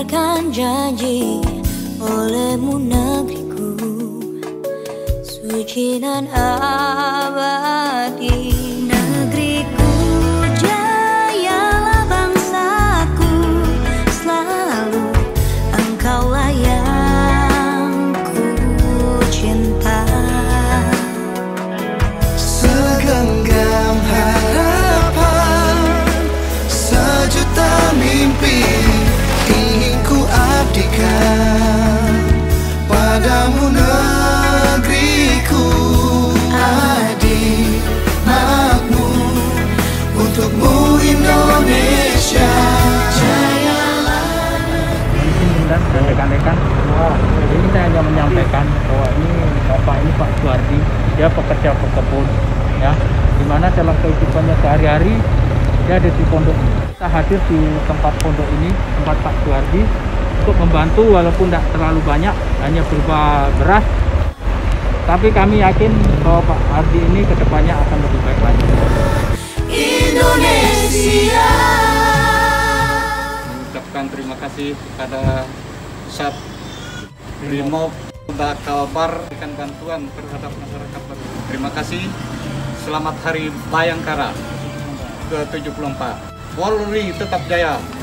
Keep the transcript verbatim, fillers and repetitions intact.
diberikan janji olehmu negeriku, suci dan abadi. Negeriku, jayalah bangsaku, selalu engkaulah yang ku cinta. Segenggam harapan, sejuta mimpi ingin ku abdikan padamu negeriku. Adik makmur untukmu Indonesia, jayalah. Dan rekan-rekan, ini saya hanya menyampaikan bahwa ini Bapak ini Pak Suhardi, dia pekerja pekebun, ya, dimana dalam kehidupannya sehari-hari dia ada di pondok. Kita hadir di tempat pondok ini, tempat Pak Suhardi, untuk membantu walaupun tidak terlalu banyak, hanya berupa beras. Tapi kami yakin bahwa Pak Suhardi ini kedepannya akan lebih baik lagi. Indonesia. Mengucapkan terima kasih kepada Sat Brimob Kalbar berikan bantuan terhadap masyarakat baru. Terima kasih. Selamat Hari Bayangkara ke tujuh puluh empat. Polri tetap jaya.